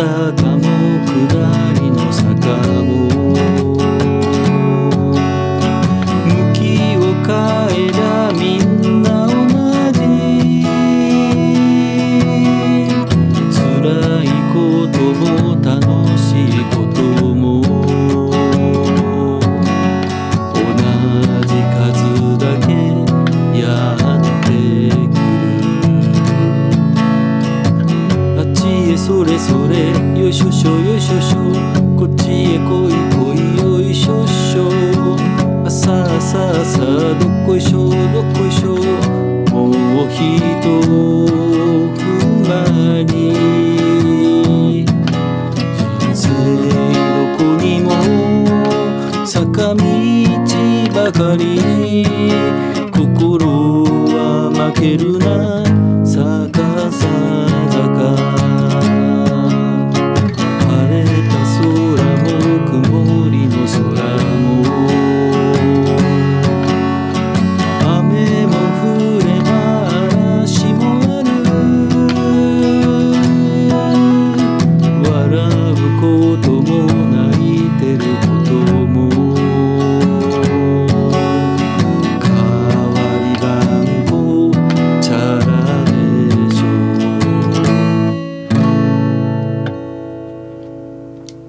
坂も下りの坂も向きを変えりゃみんな同じ。辛いことも楽しいことも同じ数だけやってくる。あっちへそれそれよいしょしょよいしょしょ、こっちへ来い来いよいしょしょ、あさあさあさあどっこいしょどっこいしょ、もうひと踏ん張り。人生どこにも坂道ばかり、心は負ける